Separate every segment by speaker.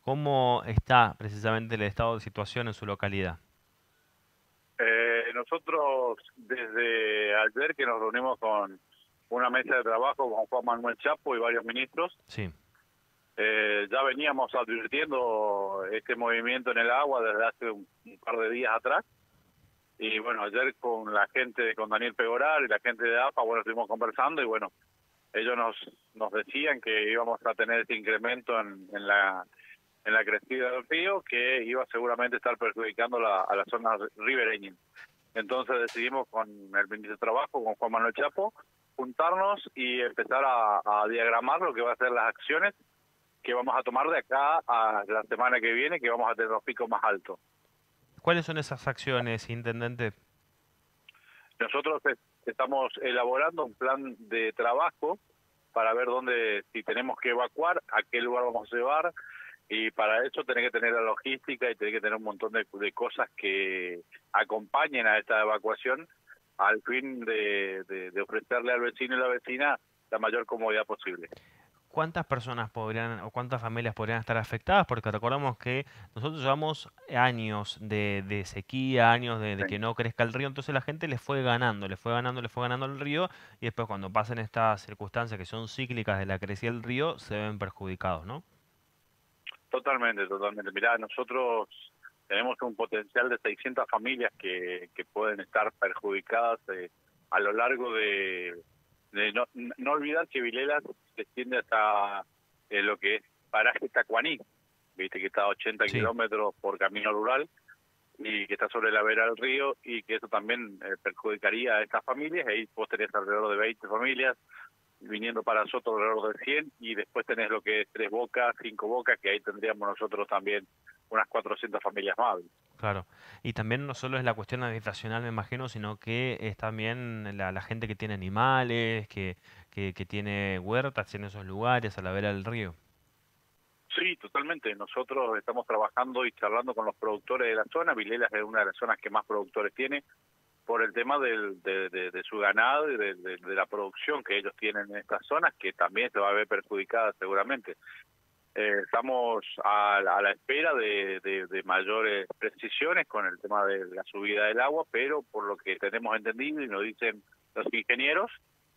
Speaker 1: ¿Cómo está precisamente el estado de situación en su localidad?
Speaker 2: Nosotros desde ayer que nos reunimos con una mesa de trabajo con Juan Manuel Chapo y varios ministros,
Speaker 1: Sí,
Speaker 2: ya veníamos advirtiendo este movimiento en el agua desde hace un par de días atrás. Y bueno, ayer con la gente, con Daniel Pegorar y la gente de APA, bueno, estuvimos conversando y bueno, ellos nos decían que íbamos a tener este incremento en la crecida del río que iba seguramente a estar perjudicando a la zona ribereña. Entonces decidimos con el ministro de Trabajo, con Juan Manuel Chapo, juntarnos y empezar a diagramar lo que va a ser las acciones que vamos a tomar de acá a la semana que viene, que vamos a tener los picos más altos.
Speaker 1: ¿cuáles son esas acciones, intendente?
Speaker 2: Nosotros estamos elaborando un plan de trabajo para ver dónde, si tenemos que evacuar, a qué lugar vamos a llevar, y para eso tenés que tener la logística y tenés que tener un montón de cosas que acompañen a esta evacuación al fin de ofrecerle al vecino y la vecina la mayor comodidad posible.
Speaker 1: ¿Cuántas personas podrían o cuántas familias podrían estar afectadas? Porque recordamos que nosotros llevamos años de sequía, años de
Speaker 2: Sí.
Speaker 1: que no crezca el río, entonces la gente le fue ganando, le fue ganando, le fue ganando el río y después cuando pasan estas circunstancias que son cíclicas de la crecida del río se ven perjudicados, ¿no?
Speaker 2: Totalmente, totalmente. Mirá, nosotros tenemos un potencial de 600 familias que pueden estar perjudicadas a lo largo de no olvidar que Vilela se extiende hasta lo que es Paraje Tacuaní, viste que está a 80
Speaker 1: Sí.
Speaker 2: kilómetros por camino rural y que está sobre la vera del río y que eso también perjudicaría a estas familias. Ahí vos tenés alrededor de 20 familias, viniendo para nosotros alrededor de 100, y después tenés lo que es Tres Bocas, Cinco Bocas, que ahí tendríamos nosotros también unas 400 familias más.
Speaker 1: Claro. Y también no solo es la cuestión habitacional, me imagino, sino que es también la gente que tiene animales, que tiene huertas en esos lugares a la vera del río.
Speaker 2: Sí, totalmente. Nosotros estamos trabajando y charlando con los productores de la zona. Vilela es una de las zonas que más productores tiene por el tema de su ganado y de la producción que ellos tienen en estas zonas, que también se va a ver perjudicada seguramente. Estamos a la espera de mayores precisiones con el tema de la subida del agua, pero por lo que tenemos entendido y nos dicen los ingenieros,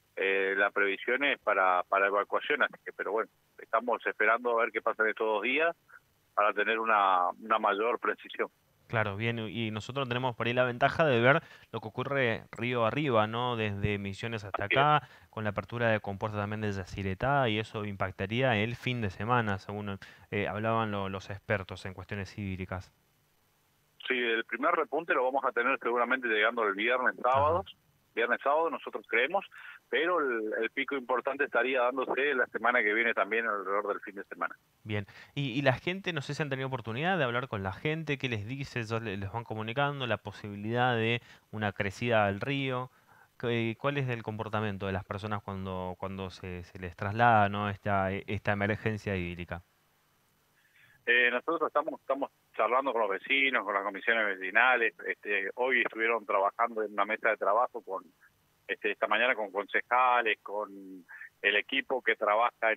Speaker 2: la previsión es para evacuación, así que, pero bueno, estamos esperando a ver qué pasa en estos 2 días para tener una mayor precisión.
Speaker 1: Claro, bien, y nosotros tenemos por ahí la ventaja de ver lo que ocurre río arriba, ¿no? Desde Misiones hasta
Speaker 2: Así es.
Speaker 1: acá, con la apertura de compuerta también de Yacyretá, y eso impactaría el fin de semana, según hablaban los expertos en cuestiones hídricas.
Speaker 2: Sí, el primer repunte lo vamos a tener seguramente llegando el
Speaker 1: Ajá.
Speaker 2: viernes, sábado nosotros creemos, pero el pico importante estaría dándose la semana que viene también alrededor del fin de semana.
Speaker 1: Bien, y la gente, no sé si han tenido oportunidad de hablar con la gente, qué les dice, ellos les van comunicando la posibilidad de una crecida del río, cuál es el comportamiento de las personas cuando se les traslada, ¿no? esta emergencia hídrica.
Speaker 2: Nosotros estamos charlando con los vecinos, con las comisiones vecinales. Hoy estuvieron trabajando en una mesa de trabajo con esta mañana con concejales, con el equipo que trabaja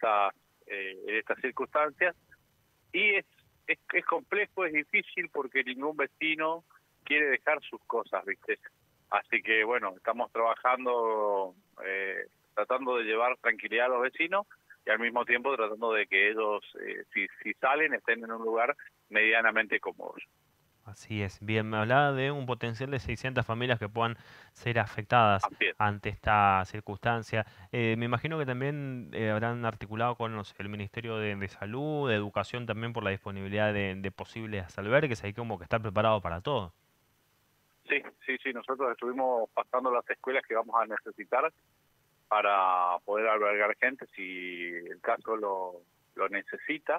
Speaker 2: en estas circunstancias. Y es complejo, es difícil porque ningún vecino quiere dejar sus cosas, ¿viste? Así que bueno, estamos trabajando, tratando de llevar tranquilidad a los vecinos y al mismo tiempo tratando de que ellos, si salen, estén en un lugar medianamente cómodo.
Speaker 1: Así es. Bien, me hablaba de un potencial de 600 familias que puedan ser afectadas
Speaker 2: Así es.
Speaker 1: ante esta circunstancia. Me imagino que también habrán articulado con no sé, el Ministerio de Salud, de Educación también por la disponibilidad de posibles albergues. Hay como que estar preparado para todo.
Speaker 2: Sí, sí, sí, nosotros estuvimos pasando las escuelas que vamos a necesitar para poder albergar gente si el caso lo necesita.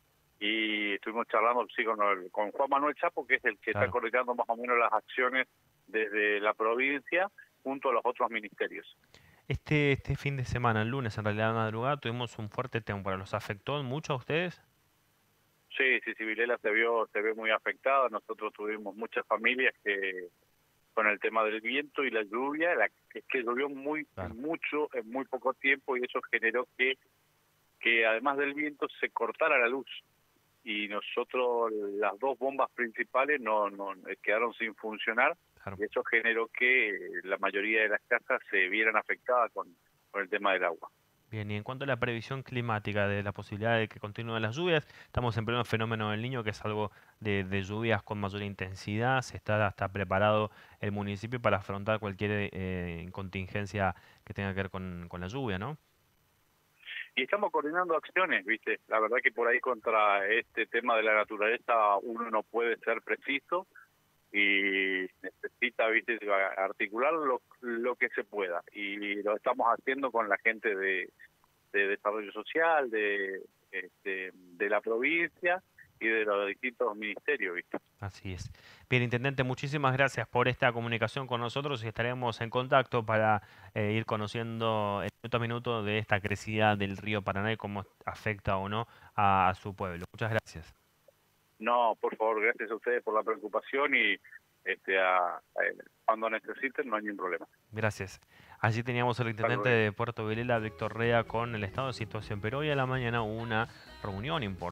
Speaker 2: Y estuvimos charlando sí con Juan Manuel Chapo, que es el que está
Speaker 1: Claro.
Speaker 2: coordinando más o menos las acciones desde la provincia junto a los otros ministerios.
Speaker 1: Este fin de semana, el lunes en realidad de madrugada, tuvimos un fuerte temporal. ¿Los afectó mucho a ustedes?
Speaker 2: Sí, sí, sí, Vilela se ve muy afectada. Nosotros tuvimos muchas familias que con el tema del viento y la lluvia, es que llovió
Speaker 1: Claro.
Speaker 2: mucho en muy poco tiempo, y eso generó que además del viento se cortara la luz. y nosotros las dos bombas principales no quedaron sin funcionar,
Speaker 1: Claro.
Speaker 2: y eso generó que la mayoría de las casas se vieran afectadas con el tema del agua.
Speaker 1: Bien, y en cuanto a la previsión climática de la posibilidad de que continúen las lluvias, estamos en pleno fenómeno del Niño, que es algo de lluvias con mayor intensidad. Se está hasta preparado el municipio para afrontar cualquier contingencia que tenga que ver con la lluvia, ¿no?
Speaker 2: Y estamos coordinando acciones, ¿viste? La verdad que por ahí contra este tema de la naturaleza uno no puede ser preciso y necesita, ¿viste?, articular lo que se pueda. Y lo estamos haciendo con la gente de desarrollo social, de la provincia y de los distintos ministerios, ¿viste?
Speaker 1: Así es. Bien, intendente, muchísimas gracias por esta comunicación con nosotros y estaremos en contacto para ir conociendo minuto a minuto de esta crecida del río Paraná y cómo afecta o no a su pueblo. Muchas gracias.
Speaker 2: No, por favor, gracias a ustedes por la preocupación y cuando necesiten no hay ningún problema.
Speaker 1: Gracias. Allí teníamos al
Speaker 2: Hasta
Speaker 1: intendente
Speaker 2: luego.
Speaker 1: de Puerto Vilela, Víctor Rea, con el estado de situación, pero hoy a la mañana hubo una reunión importante.